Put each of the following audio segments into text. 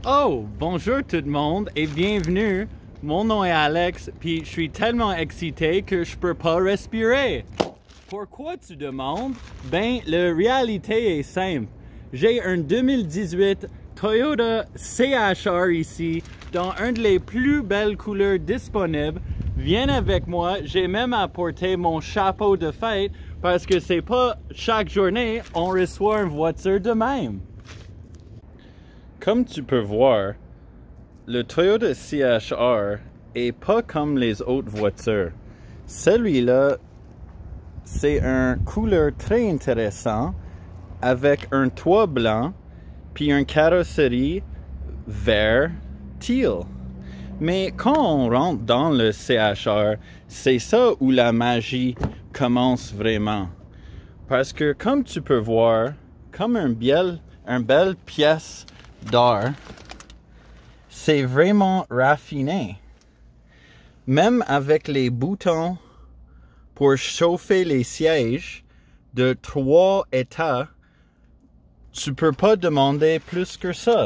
Oh, bonjour tout le monde et bienvenue. Mon nom est Alex, puis je suis tellement excité que je peux pas respirer. Pourquoi tu demandes? Ben, la réalité est simple. J'ai un 2018 Toyota CHR ici, dans une des plus belles couleurs disponibles. Viens avec moi, j'ai même apporté mon chapeau de fête parce que c'est pas chaque journée on reçoit une voiture de même. Comme tu peux voir, le Toyota CHR est pas comme les autres voitures. Celui-là, c'est une couleur très intéressante avec un toit blanc puis une carrosserie vert teal. Mais quand on rentre dans le CHR, c'est ça où la magie commence vraiment. Parce que comme tu peux voir, comme une belle pièce d'art, c'est vraiment raffiné. Même avec les boutons pour chauffer les sièges de 3 états, tu peux pas demander plus que ça.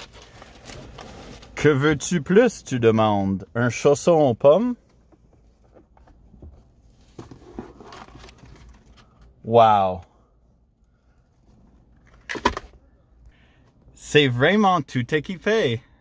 Que veux-tu plus, tu demandes? Un chausson aux pommes? Wow! C'est vraiment tout équipé.